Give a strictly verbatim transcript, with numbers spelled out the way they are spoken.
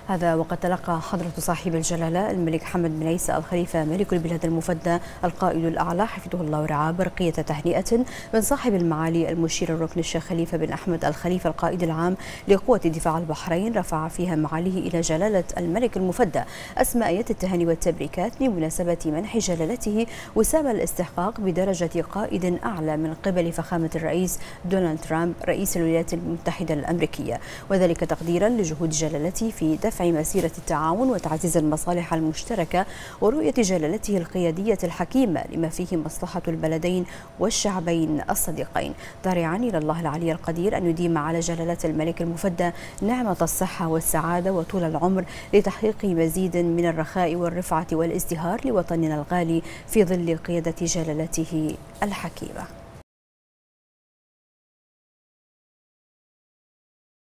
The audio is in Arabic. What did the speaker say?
هذا وقد تلقى حضرة صاحب الجلالة الملك حمد بن عيسى الخليفة ملك البلاد المفدى القائد الأعلى حفظه الله ورعاه برقية تهنئة من صاحب المعالي المشير الركن الشيخ خليفة بن أحمد الخليفة القائد العام لقوة دفاع البحرين، رفع فيها معاليه إلى جلالة الملك المفدى أسمى آيات التهاني والتبريكات بمناسبة منح جلالته وسام الاستحقاق بدرجة قائد أعلى من قبل فخامة الرئيس دونالد ترامب رئيس الولايات المتحدة الأمريكية، وذلك تقديرا لجهود جلالته في دفع مسيرة التعاون وتعزيز المصالح المشتركة ورؤية جلالته القيادية الحكيمة لما فيه مصلحة البلدين والشعبين الصديقين، ضارعا إلى الله العلي القدير أن يديم على جلالة الملك المفدى نعمة الصحة والسعادة وطول العمر لتحقيق مزيد من الرخاء والرفعة والازدهار لوطننا الغالي في ظل قيادة جلالته الحكيمة.